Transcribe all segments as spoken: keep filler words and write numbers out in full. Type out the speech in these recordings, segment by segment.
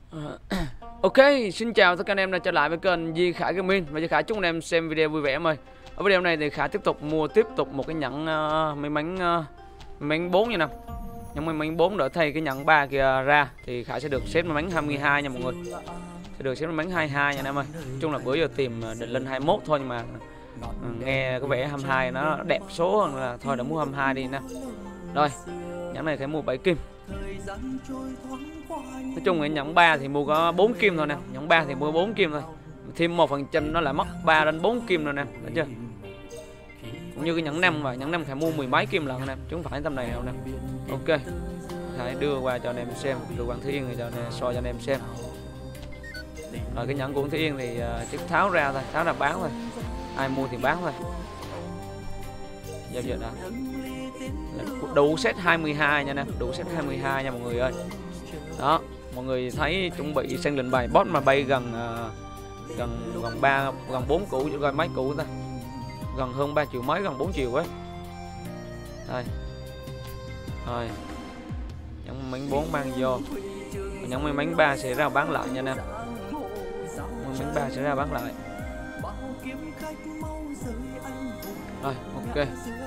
Ờ, Ok, xin chào tất cả anh em đã trở lại với kênh Di Khải Gaming. Và Di Khải chúc anh em xem video vui vẻ em ơi. Ở video này thì Khải tiếp tục mua tiếp tục một cái nhẫn uh, may mắn uh, may mắn bốn nha nè. Nhẫn may mắn bốn đỡ thay cái nhẫn ba kia ra thì Khải sẽ được xếp may mắn hai mươi hai nha mọi người. Sẽ được xếp may mắn hai mươi hai nha anh em ơi. Nói chung là bữa giờ tìm định lên hai mươi mốt thôi nhưng mà uh, nghe có vẻ hai mươi hai nó đẹp số hơn là thôi đã mua hai mươi hai đi nè. Rồi, nhẫn này Khải mua bảy kim. Nói chung là nhẫn ba thì mua có bốn kim thôi nè, nhẫn ba thì mua bốn kim thôi. Thêm một phần trăm nó là mất ba đến bốn kim rồi nè, thấy chưa? Cũng như cái nhẫn năm và nhẫn năm phải mua mười mấy kim lần nè, chứ không phải tầm này đâu nè. Ok. Hãy đưa qua cho anh em xem, đưa qua Thúy Yên cho anh soi cho anh em xem. Rồi cái nhẫn của Thúy Yên thì uh, chỉ tháo ra thôi, tháo ra bán thôi. Ai mua thì bán thôi. Giao dịch đã. Đủ set hai mươi hai nha nè, đủ set hai mươi hai nha mọi người ơi. Đó, mọi người thấy chuẩn bị sang lệnh bài boss mà bay gần uh, gần gần ba gần bốn củ rồi mấy củ ta. Gần hơn ba triệu mấy, gần bốn triệu ấy. Đây. Rồi. Nhẫn miếng bốn mang vô. Nhẫn may mắn ba sẽ ra bán lại nha nè. May mắn ba sẽ ra bán lại. Rồi, ok.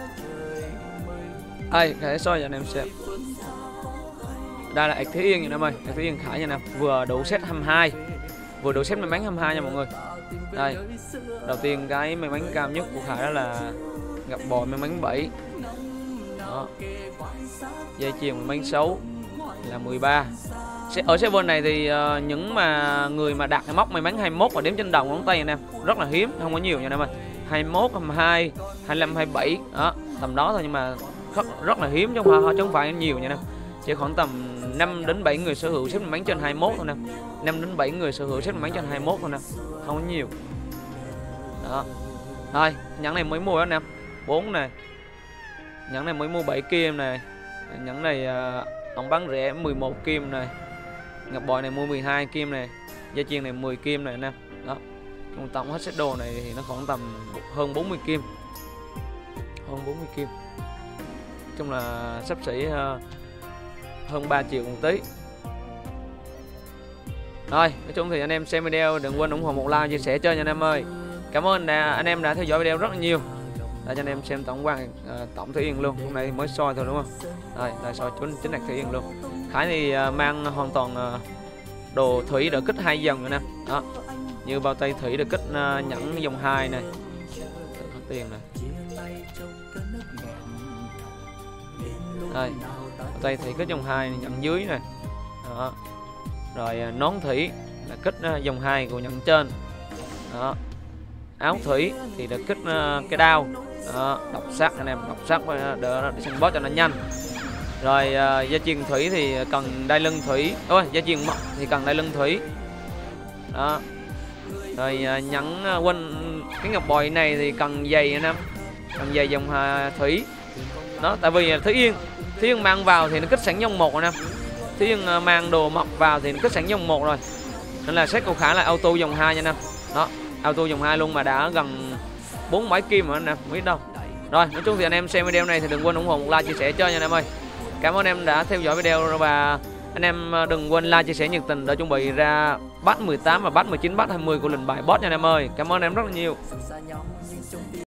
Đây, Khải soi cho anh em xem. Đây là Ảch Thúy Yên nha em ơi, Ảch Thúy Yên Khải nha nè, vừa đủ set hai mươi hai, vừa đủ set may mắn hai mươi hai nha mọi người. Đây, đầu tiên cái may mắn cao nhất của Khải đó là gặp bò may mắn bảy. Đó. Dây chuyền may mắn sáu là mười ba. Ở server này thì uh, những mà người mà đặt cái mốc may mắn hai mươi mốt và đếm trên đầu ngón tay anh em rất là hiếm, không có nhiều nha em ơi. hai mươi mốt, hai mươi hai, hai mươi lăm, hai mươi bảy, đó, tầm đó thôi nhưng mà rất, rất là hiếm chứ không phải, chứ không phải nhiều nha em. Chỉ khoảng tầm năm đến bảy người sở hữu xếp may mắn trên hai mươi mốt thôi nè. năm đến bảy người sở hữu xếp may mắn trên hai mươi mốt thôi nè. Không có nhiều. Đó. Thôi, nhẫn này mới mua đó nè. bốn này. Nhẫn này mới mua bảy kim này. Nhẫn này uh, ông bán rẻ mười một kim này. Ngọc bội này mua mười hai kim này. Dây chuyền này mười kim này nè. Đó. Trong tổng hết set đồ này thì nó khoảng tầm hơn bốn mươi kim. Hơn bốn mươi kim. Nói chung là sắp xỉ uh, hơn ba triệu một tí. Rồi, nói chung thì anh em xem video đừng quên ủng hộ một like, chia sẻ chơi nha anh em ơi. Cảm ơn anh em đã theo dõi video rất là nhiều. Để cho anh em xem tổng quan uh, tổng Thúy Yên luôn. Hôm nay mới soi thôi đúng không? Đây, đây soi chính chính Ảch Thúy Yên luôn. Khải thì uh, mang hoàn toàn uh, đồ thủy đỡ kích hai dòng rồi nè. Đó. Như bao tay thủy đỡ kích uh, nhẫn dòng hai này. Hết tiền này. Đây, tay thủy kích dòng hai nhận dưới này. Đó. Rồi nón thủy là kích uh, dòng hai của nhận trên. Đó. Áo thủy thì được kích uh, cái đao. Đó, độc sắc anh em, độc sắc đỡ để săn boss cho nó nhanh. Rồi uh, dây chuyền thủy thì cần đai lưng thủy. Ôi, dây chuyền mọc thì cần đai lưng thủy. Đó. Rồi uh, nhẫn uh, quanh cái ngọc bội này thì cần giày anh em. Cần giày dòng uh, thủy. Đó, tại vì Thúy Yên Thúy Yên mang vào thì nó kích sẵn dòng một rồi nè. Thúy Yên uh, mang đồ mọc vào thì nó kích sẵn dòng một rồi. Nên là set của Khả là auto dòng hai nha nè. Đó, auto dòng hai luôn mà đã gần bốn bảy kim rồi nè, không biết đâu. Rồi, nói chung thì anh em xem video này thì đừng quên ủng hộ một like, chia sẻ chơi nha anh em ơi. Cảm ơn em đã theo dõi video và anh em đừng quên like, chia sẻ nhiệt tình để chuẩn bị ra batch mười tám và batch mười chín, batch hai mươi của lệnh bài boss nha anh em ơi. Cảm ơn em rất là nhiều.